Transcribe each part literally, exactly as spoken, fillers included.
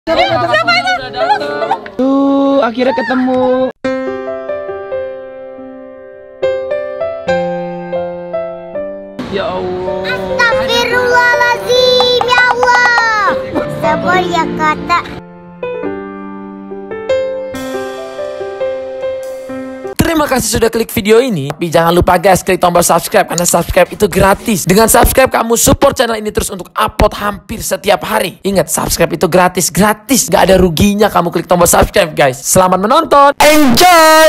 Siapa itu? Tuh, akhirnya ketemu. Ya Allah. Astagfirullahaladzim, ya Allah. Sabar ya kata. Terima kasih sudah klik video ini. Tapi jangan lupa guys, klik tombol subscribe karena subscribe itu gratis. Dengan subscribe kamu support channel ini terus untuk upload hampir setiap hari. Ingat, subscribe itu gratis, gratis. Gak ada ruginya kamu klik tombol subscribe guys. Selamat menonton. Enjoy.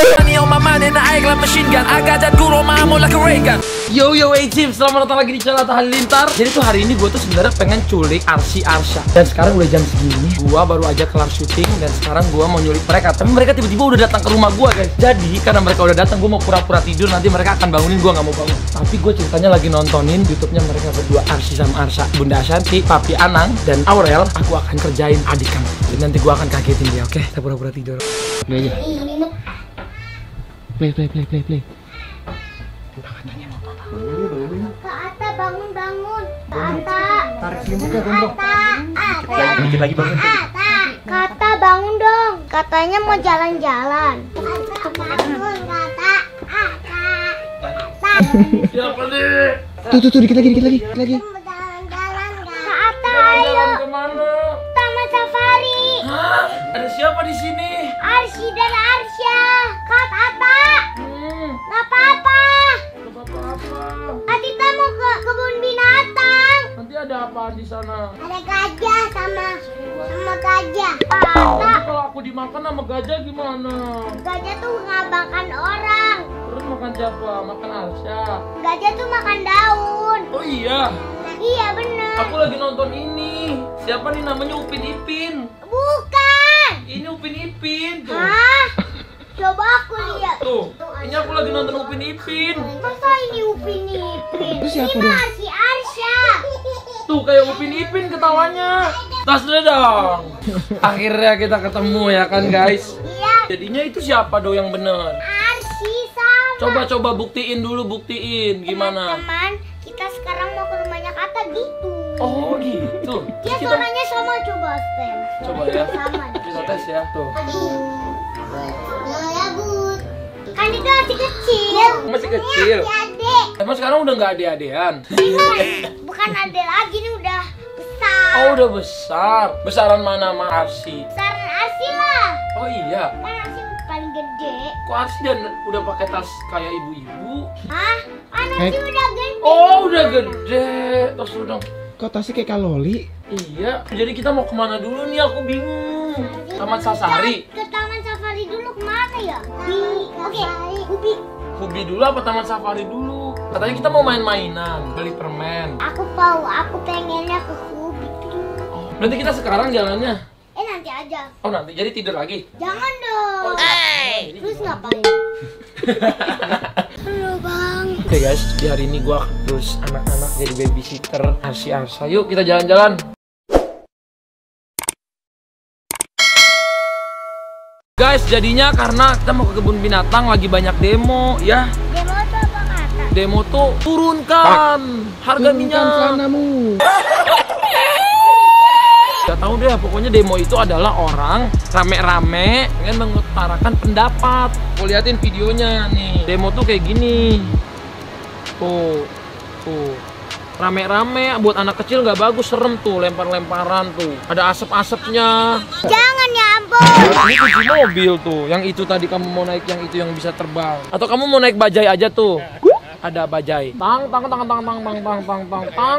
Yo yo hey team, selamat datang lagi di channel Atta Halilintar. Jadi tuh hari ini gue tuh sebenarnya pengen culik Arsy Arsha. Dan sekarang udah jam segini, gue baru aja kelar syuting dan sekarang gue mau nyulik mereka. Tapi mereka tiba-tiba udah datang ke rumah gue guys. Jadi karena mereka udah datang, gue mau pura-pura tidur. Nanti mereka akan bangunin, gue nggak mau bangun. Tapi gue ceritanya lagi nontonin YouTube-nya mereka berdua, Arsy sama Arsha, Bunda Ashanti, Papi Anang, dan Aurel. Aku akan kerjain adik kamu. Jadi nanti gue akan kagetin dia, oke? Kita pura-pura tidur. Play aja. Play, play, play, play, play. Kak Atta bangun bangun. Kak Atta. Tarik selimutnya, gondrong. Atta. Dikit lagi bangun. Atta. Kak Atta bangun dong. Katanya mau jalan-jalan. Atta bangun Kak Atta. Atta. Siapa nih? Tuh, tuh, tuh, dikit lagi, dikit lagi, dikit lagi. Mau jalan-jalan Kak Atta, ayo. Jalan kemana? Taman safari. Hah? Ada siapa di sini? Arsy dan Arsha. Kak Atta. Hmm, Gak apa-apa. gak apa-apa. Kita mau ke kebun binatang. Nanti ada apa di sana? Ada gajah sama sama gajah. Kak Nanti Atta, kalau aku dimakan sama gajah gimana? gajah tuh nggak makan orang. Terus makan siapa? Makan Arsha. Gajah tuh makan daun. Oh iya, Iya bener. aku lagi nonton ini. Siapa nih namanya Upin Ipin? Bukan. Ini Upin Ipin tuh. Hah? Coba aku lihat. Tuh, ini aku lagi nonton Upin Ipin. Masa ini Upin Ipin? Itu siapa Ini dong? Arsy Arsha. Tuh kayak Upin Ipin ketawanya. Tas dulu dong. Akhirnya kita ketemu ya kan guys. Iya. Jadinya itu siapa do yang bener? Arsy sama. Coba-coba buktiin dulu, buktiin gimana? Teman-teman, kita sekarang mau ke rumahnya Kata gitu. Oh gitu. Ya Kita suaranya sama, coba Stem. coba ya. Sama. Kita tes ya tuh. Ya Bud. Kan itu masih kecil. Masih kecil. Masih adik. Emang sekarang udah nggak ade-adean? Bukan adik lagi, ini udah besar. Oh udah besar. Besaran mana sama Arsy? Besaran Arsy lah. Oh iya. Kan Arsy paling gede. Kok Arsy dan udah pakai tas kayak ibu-ibu? Hah? Kan Arsy Eh. udah gede. Oh udah gede. Terus udah. Kok tasnya kayak kaloli? Iya. Jadi kita mau kemana dulu nih? Aku bingung. Taman Safari. Ke Taman Safari dulu kemana ya? Di Oke, Ubi. Hobi dulu apa Taman Safari dulu? Katanya kita mau main-mainan, beli permen. Aku mau, aku pengennya ke Ubi. Oh, nanti kita sekarang jalannya. Eh nanti aja. Oh nanti jadi tidur lagi. Jangan dong. Oh, jadi Terus ngapain? Halo bang. Oke guys, di hari ini gua akan terus anak-anak jadi babysitter Arsy Arsha. Yuk kita jalan-jalan. Guys, jadinya karena kita mau ke kebun binatang lagi banyak demo ya. Dia mau tuh apa kata? Demo tuh turunkan harga Turunkan minyak. celanamu. Gak tahu deh, pokoknya demo itu adalah orang rame-rame pengen mengutarakan pendapat. Aku liatin videonya nih. Demo tuh kayak gini. Tuh, tuh. Rame-rame buat anak kecil nggak bagus, serem tuh, lempar-lemparan tuh. Ada asap-asapnya. Jangan ya ampun. Ini kunci mobil tuh. Yang itu tadi kamu mau naik, yang itu yang bisa terbang. Atau kamu mau naik bajai aja tuh. Ada bajai. Tang tang tang tang tang tang tang tang tang tang.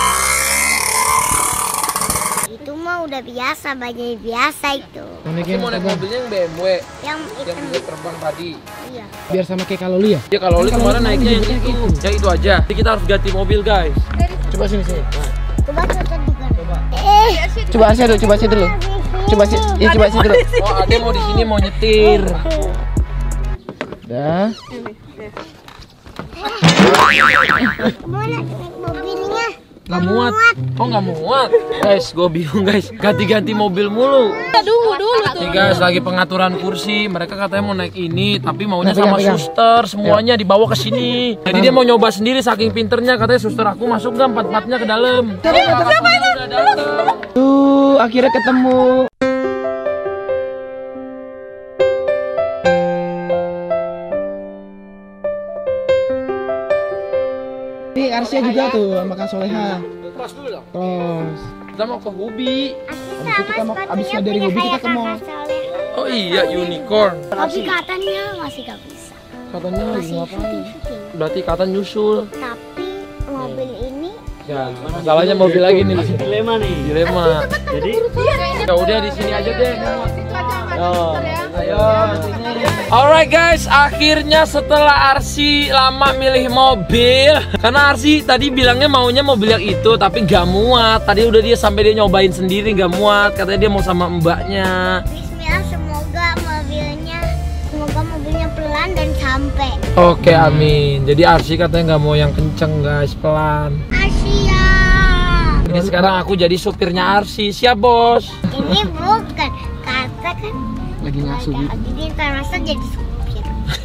Itu mah udah biasa, bajai biasa itu. Aku mau naik mobilnya yang B M W Yang yang hitam. bisa terbang tadi. Iya. Biar sama kayak kaloli ya? Ya kalau Oli Kalau kemarin Oli naiknya yang dijemputnya itu. gitu. Ya itu aja. Jadi kita harus ganti mobil guys. Coba sini sini. Coba coba juga. Eh. Coba Arsy dulu, coba Arsy dulu. Coba sih, ya coba Arsy dulu. Oh Ade mau di sini mau nyetir. Dah. Mau naik mobilnya? Gak muat. Oh gak muat. Guys, gue bingung guys. Ganti-ganti mobil mulu. Dulu dulu tuh. Nih guys, lagi pengaturan kursi. Mereka katanya mau naik ini, tapi maunya Nah, pegang, sama pegang. suster. Semuanya dibawa ke sini. Jadi dia mau nyoba sendiri saking pinternya. Katanya suster aku masuk gak empat-empatnya ke dalam. Siapa itu? Udah dateng. Tuh, akhirnya ketemu. Arsya juga tuh sama Kak Soleha. Cross dulu dong. Terus Kita mau ke Hobi. Abis itu kita mau- abis dari Hobi kita ke mall. Oh iya, unicorn. Tapi katanya masih gak bisa. Katanya lagi ngapain? Syuting. Berarti kata nyusul. Tapi mobil ini Ya, masalahnya mobil lagi nih. Dilema nih. Dilema. Jadi Ya udah di sini aja deh. Yo, ayo sini. Alright guys, akhirnya setelah Arsy lama milih mobil, karena Arsy tadi bilangnya maunya mobil yang itu, tapi gak muat. Tadi udah dia sampai dia nyobain sendiri gak muat. Katanya dia mau sama mbaknya. Bismillah, semoga mobilnya semoga mobilnya pelan dan sampai. Oke, amin. Jadi Arsy katanya nggak mau yang kenceng guys, pelan. Asia. Jadi sekarang aku jadi supirnya Arsy, siap bos. Ini bukan kata kan. lagi ngasuh. Jadi ntar masa jadi supir.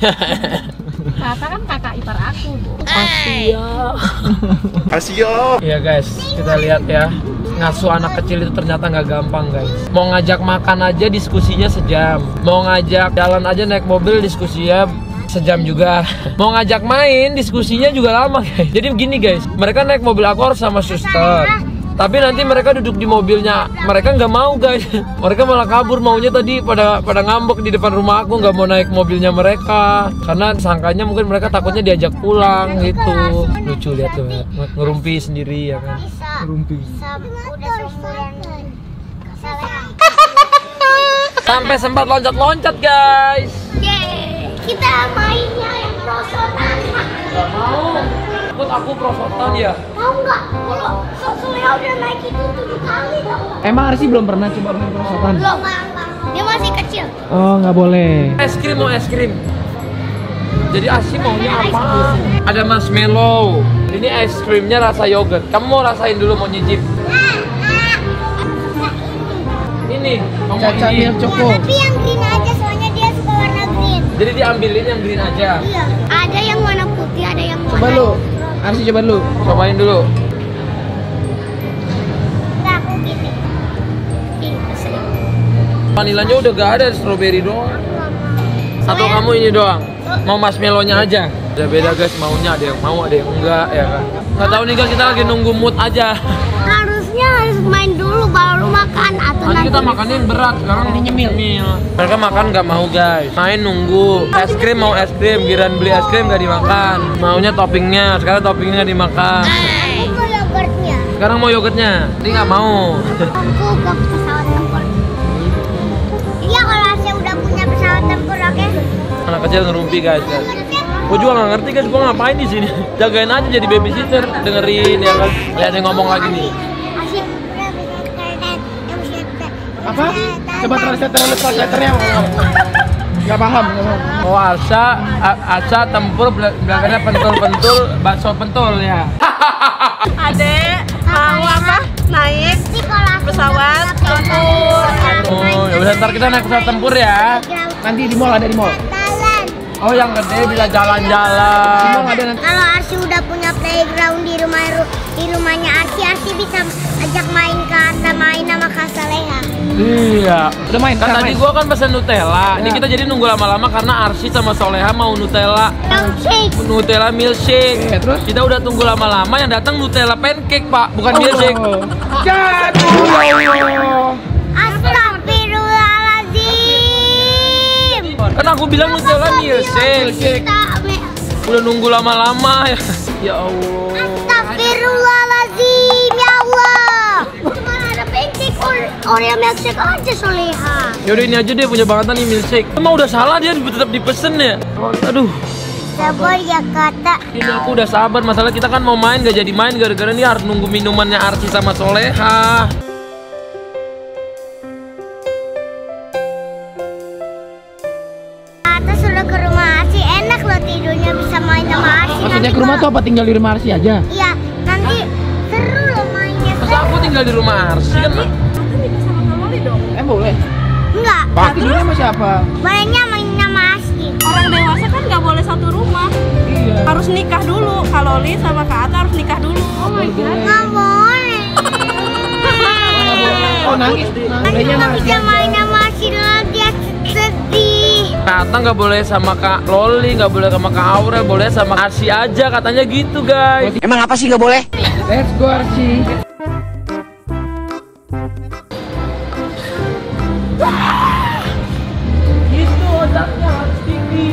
Kata kan kakak ipar aku. Asia. Asia. Iya guys, kita lihat ya. Ngasuh anak kecil itu ternyata nggak gampang guys. Mau ngajak makan aja diskusinya sejam. Mau ngajak jalan aja naik mobil diskusinya sejam juga. Mau ngajak main diskusinya juga lama guys. Jadi begini guys, mereka naik mobil aku harus sama suster. Tapi nanti mereka duduk di mobilnya, mereka nggak mau guys. Mereka malah kabur, maunya tadi pada pada ngambek di depan rumah aku, nggak mau naik mobilnya mereka. Karena sangkanya mungkin mereka takutnya diajak pulang gitu. Lucu lihat tuh, ngerumpi sendiri ya kan. Ngerumpi. Udah seumuran kesalahan. Sampai sempat loncat-loncat guys. Yeay, kita mainnya yang prosotan. Gak mau. Takut aku prosotan ya. Tahu nggak? Kalau Sosoya udah naik itu tujuh kali tau nggak? Emang Arsy belum pernah coba main prosotan? Belum, Bang. Dia masih kecil. Oh, nggak boleh. Es krim mau es krim. Jadi Arsy maunya apa? Ada marshmallow. Ini es krimnya rasa yogurt. Kamu mau rasain dulu, mau nyicip? Ini, kamu mau Caca ini. milk choco. Tapi yang green aja soalnya dia suka warna green. Jadi diambilin yang green aja. Iya. Ada yang warna putih, ada yang warna. Coba lu. Arsy coba dulu. Cobain dulu. Nggak, aku gini. Ih, kesel. Vanilanya udah gak ada, strawberry doang. Atau kamu ini doang? Mau marshmallow-nya aja? Udah beda guys, maunya ada yang mau, ada yang enggak ya kan. Nggak tahu nih guys, kita lagi nunggu mood aja. Harusnya harus main dulu baru makan atau Nanti nanti. kita makannya yang berat, sekarang ini nyemil. Mereka makan nggak mau guys, main nunggu. Es krim mau es krim, giran beli es krim nggak dimakan. Maunya toppingnya, sekarang toppingnya dimakan. Aku mau yogurtnya. Sekarang mau yogurtnya, ini nggak mau. Aku ke pesawat tempur. Iya, kalau Asia udah punya pesawat tempur, oke? Anak kecil ngerumpi guys. guys. Gue juga nggak ngerti guys, gue ngapain di sini? Jagain aja jadi babysitter, dengerin ya kan. Lihat yang ngomong lagi nih. Asia udah bisa internet, yang bisa internet. Apa? Coba translator lu translatornya. Nggak paham, nggak paham. Oh Arsa, A- Arsa tempur bel- belakangnya pentul-pentul, bakso pentul ya. Adek, mau apa? Naik pesawat tempur. Oh, ya udah ntar kita naik pesawat tempur ya. Nanti di mall ada di mall. Jalan. Oh yang gede bisa Di mall jalan-jalan. ada nanti. Kalau Arsy udah punya playground di rumah di rumahnya Arsy, Arsy bisa ajak main ke Ata, main sama Kak Soleha. Iya. Udah main, Kan udah tadi main. gua kan pesen Nutella. Ini Ya. kita jadi nunggu lama-lama karena Arsy sama Soleha mau Nutella. Milkshake. Nutella milkshake. Oke, terus? Kita udah tunggu lama-lama, yang datang Nutella pancake pak, bukan milkshake. Jatuh ya Allah. Astagfirullahaladzim. Kan aku bilang Nutella milkshake. Kita Udah nunggu lama-lama ya. Ya Allah. Astagfirullahaladzim, ya Allah. Cuma ada pancake Ore- Oreo milkshake aja Soleha. Yaudah ini aja deh, punya bangetan nih milkshake. Emang udah salah dia tetap dipesen ya. Aduh. Sabar ya kata. Ini aku udah sabar, masalah kita kan mau main gak jadi main gara-gara ini harus nunggu minumannya Arsy sama Soleha. Kata sudah ke rumah Arsy, enak loh tidurnya bisa main sama Arsy. Maksudnya Nanti ke rumah kalau- tuh apa tinggal di rumah Arsy aja? Iya, nanti seru loh mainnya. Masa aku tinggal di rumah Arsy kan? Eh boleh. Enggak, Pak tidurnya sama siapa? mainnya main sama Arsy. Orang dewasa kan nggak boleh satu rumah. Iya. Harus nikah dulu. Kalau Li sama Kak Ata harus nikah dulu. Oh my god. Nggak boleh. Oh nangis. Nanti Nangisnya nggak nangis. bisa main sama Arsy lagi, dia sedih. Nah Kak Ata nggak boleh sama Kak Loli, nggak boleh sama Kak Aurel, boleh sama Arsi aja katanya gitu guys. Emang apa sih nggak boleh? Let's go Arsi. Gitu otaknya harus tinggi.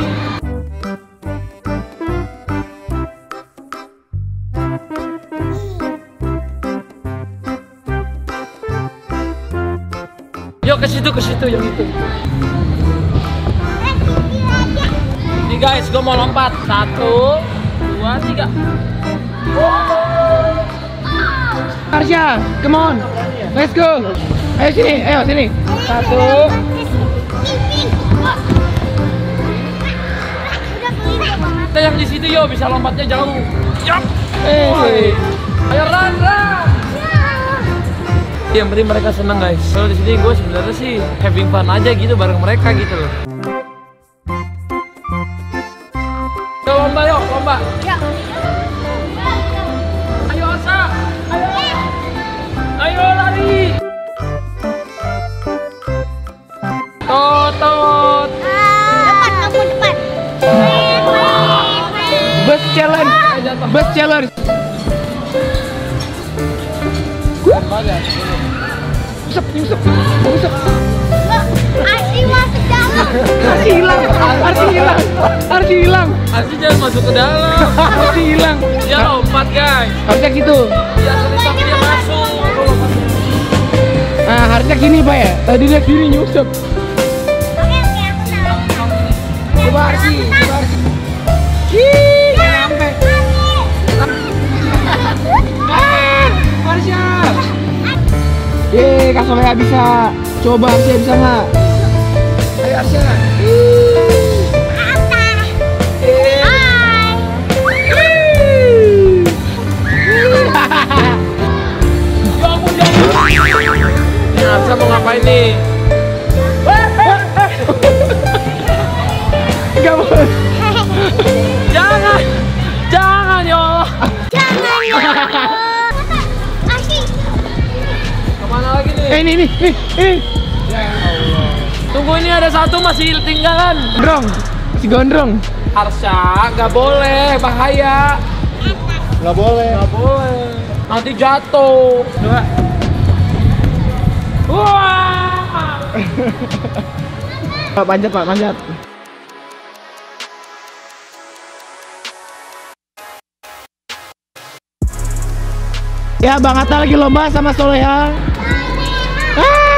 Yuk ke situ, ke situ, yang itu. Nih guys, gue mau lompat. Satu, dua, tiga. Arsya, come on. Let's go. Ayo sini, ayo sini. Satu. Kita yang di situ yo, bisa lompatnya jauh. Yup. Eh. Ayo run, run. Yang penting mereka senang guys. Kalau di sini gue sebenarnya sih having fun aja gitu bareng mereka gitu loh. Yuk lomba yuk, lomba. Ayo Asa. Ayo. Ayo lari. Totot. Depan, kamu depan. Bus challenge. Bus challenge. Yusuf, Yusuf, Yusuf. Arsi masuk dalam. Arsi hilang, Arsi hilang, Arsi hilang, Arsi jangan masuk ke dalam. Arsi hilang. Dia lompat guys. Harusnya gitu. Dia cerita dia masuk. Nah, harusnya gini Pak ya. Tadi dia kiri nyusup. Oke, oke, aku tahu. Coba Arsi, coba Arsi. Ih, nggak nyampe. Ah, Arsya. Yeay, Kak Soleh bisa. Coba Arsya bisa nggak? Ayo Arsya. Ini Arsa mau ngapain nih? Gak boleh. Jangan, jangan ya Allah. Jangan ya. Arsi. Kemana lagi nih? Eh ini, ini, ini, ini. Tunggu, ini ada satu masih tinggalan. Gondrong, si gondrong. Arsya, nggak boleh, bahaya. Nggak boleh. Nggak boleh. Nanti jatuh. Coba. Wah. Pak, panjat Pak, panjat. Ya, Bang Atta lagi lomba sama Soleha. Ah.